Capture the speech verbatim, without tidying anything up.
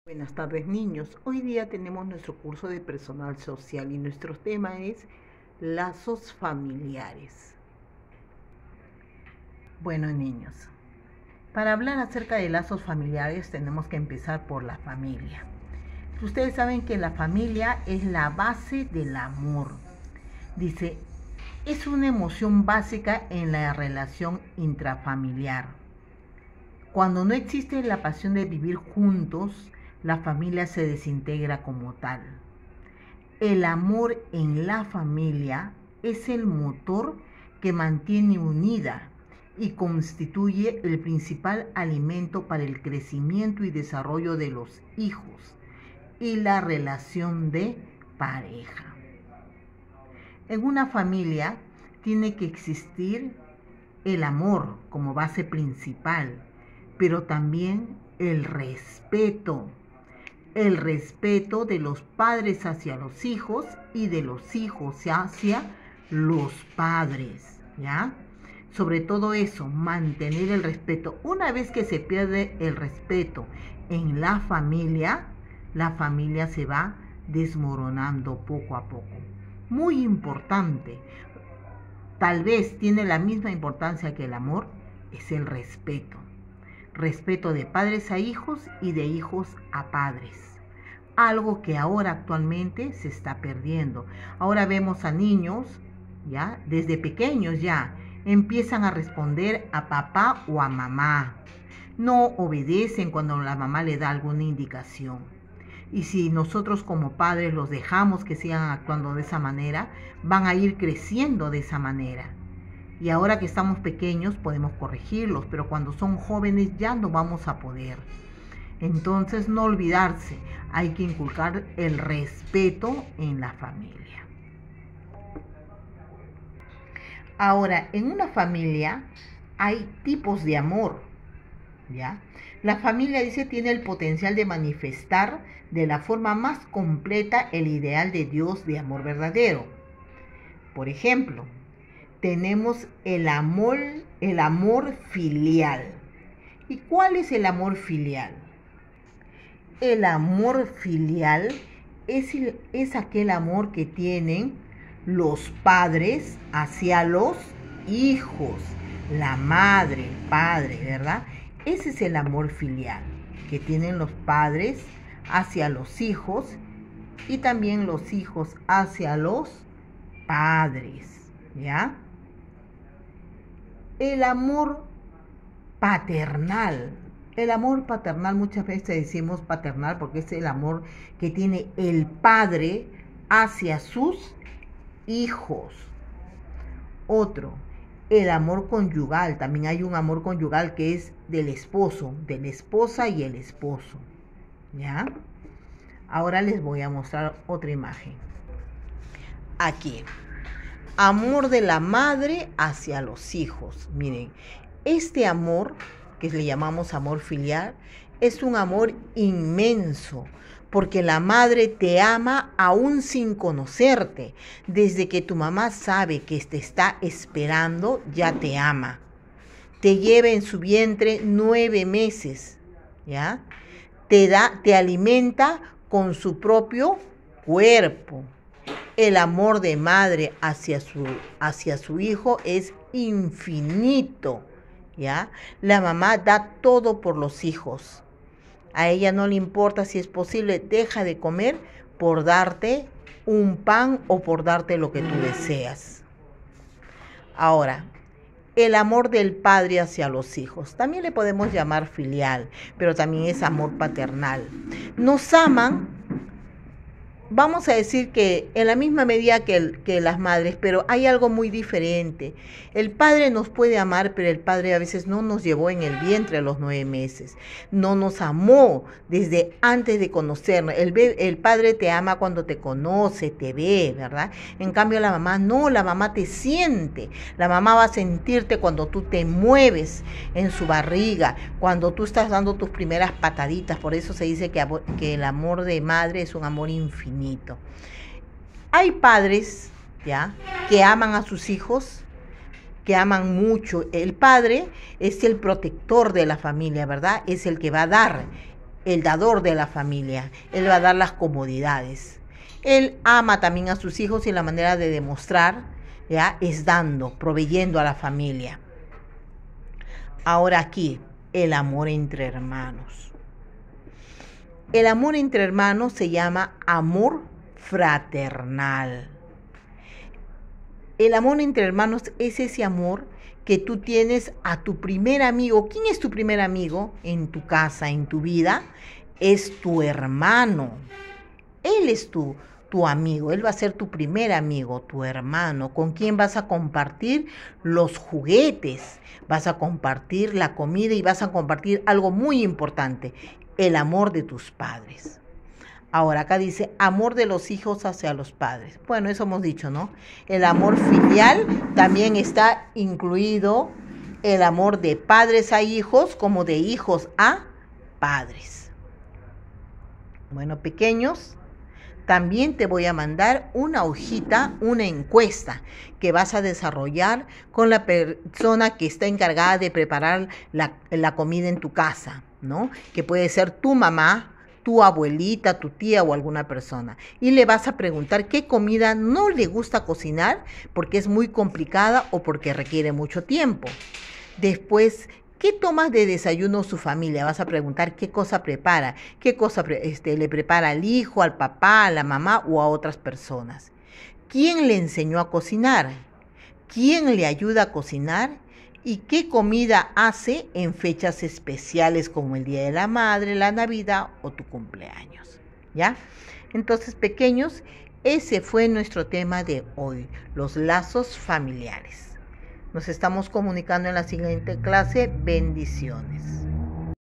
Buenas tardes, niños. Hoy día tenemos nuestro curso de personal social y nuestro tema es lazos familiares. Bueno, niños, para hablar acerca de lazos familiares tenemos que empezar por la familia. Ustedes saben que la familia es la base del amor. Dice, es una emoción básica en la relación intrafamiliar. Cuando no existe la pasión de vivir juntos, la familia se desintegra como tal. El amor en la familia es el motor que mantiene unida y constituye el principal alimento para el crecimiento y desarrollo de los hijos y la relación de pareja. En una familia tiene que existir el amor como base principal, pero también el respeto. El respeto de los padres hacia los hijos y de los hijos hacia los padres, ¿ya? Sobre todo eso, mantener el respeto. Una vez que se pierde el respeto en la familia, la familia se va desmoronando poco a poco. Muy importante, tal vez tiene la misma importancia que el amor, es el respeto. Respeto de padres a hijos y de hijos a padres. Algo que ahora actualmente se está perdiendo. Ahora vemos a niños, ya, desde pequeños ya, empiezan a responder a papá o a mamá. No obedecen cuando la mamá le da alguna indicación. Y si nosotros como padres los dejamos que sigan actuando de esa manera, van a ir creciendo de esa manera. Y ahora que estamos pequeños podemos corregirlos, pero cuando son jóvenes ya no vamos a poder. Entonces no olvidarse, hay que inculcar el respeto en la familia. Ahora, en una familia hay tipos de amor, ¿ya? La familia, dice, tiene el potencial de manifestar de la forma más completa el ideal de Dios de amor verdadero. Por ejemplo, tenemos el amor, el amor filial. ¿Y cuál es el amor filial? El amor filial es, el, es aquel amor que tienen los padres hacia los hijos, la madre, el padre, ¿verdad? Ese es el amor filial que tienen los padres hacia los hijos y también los hijos hacia los padres, ¿ya? El amor paternal. El amor paternal, muchas veces decimos paternal porque es el amor que tiene el padre hacia sus hijos. Otro, el amor conyugal. También hay un amor conyugal que es del esposo, de la esposa y el esposo, ¿ya? Ahora les voy a mostrar otra imagen. Aquí. Amor de la madre hacia los hijos. Miren, este amor, que le llamamos amor filial, es un amor inmenso, porque la madre te ama aún sin conocerte. Desde que tu mamá sabe que te está esperando, ya te ama. Te lleva en su vientre nueve meses, ¿ya? Te da, te alimenta con su propio cuerpo. El amor de madre hacia su, hacia su hijo es infinito, ¿ya? La mamá da todo por los hijos. A ella no le importa si es posible, deja de comer por darte un pan o por darte lo que tú deseas. Ahora, el amor del padre hacia los hijos. También le podemos llamar filial, pero también es amor paternal. Nos aman. Vamos a decir que en la misma medida que, el, que las madres, pero hay algo muy diferente. El padre nos puede amar, pero el padre a veces no nos llevó en el vientre a los nueve meses. No nos amó desde antes de conocernos. El, el padre te ama cuando te conoce, te ve, ¿verdad? En cambio la mamá no, la mamá te siente. La mamá va a sentirte cuando tú te mueves en su barriga, cuando tú estás dando tus primeras pataditas. Por eso se dice que, que el amor de madre es un amor infinito. Hay padres, ¿ya?, que aman a sus hijos, que aman mucho. El padre es el protector de la familia, ¿verdad? Es el que va a dar. el dador de la familia. Él va a dar las comodidades. Él ama también a sus hijos y la manera de demostrar, ¿ya?, es dando, proveyendo a la familia. Ahora aquí, el amor entre hermanos. El amor entre hermanos se llama amor fraternal. El amor entre hermanos es ese amor que tú tienes a tu primer amigo. ¿Quién es tu primer amigo en tu casa, en tu vida? Es tu hermano. Él es tu, tu amigo, él va a ser tu primer amigo, tu hermano, con quien vas a compartir los juguetes, vas a compartir la comida y vas a compartir algo muy importante, el amor de tus padres. Ahora acá dice amor de los hijos hacia los padres. Bueno, eso hemos dicho, ¿no? El amor filial también está incluido el amor de padres a hijos como de hijos a padres. Bueno, pequeños, también te voy a mandar una hojita, una encuesta que vas a desarrollar con la persona que está encargada de preparar la, la comida en tu casa, ¿no? Que puede ser tu mamá, tu abuelita, tu tía o alguna persona. Y le vas a preguntar qué comida no le gusta cocinar porque es muy complicada o porque requiere mucho tiempo. Después, ¿qué tomas de desayuno su familia? Vas a preguntar qué cosa prepara, qué cosa este, le prepara al hijo, al papá, a la mamá o a otras personas. ¿Quién le enseñó a cocinar? ¿Quién le ayuda a cocinar? ¿Y qué comida hace en fechas especiales como el Día de la Madre, la Navidad o tu cumpleaños? ¿Ya? Entonces, pequeños, ese fue nuestro tema de hoy, los lazos familiares. Nos estamos comunicando en la siguiente clase. Bendiciones.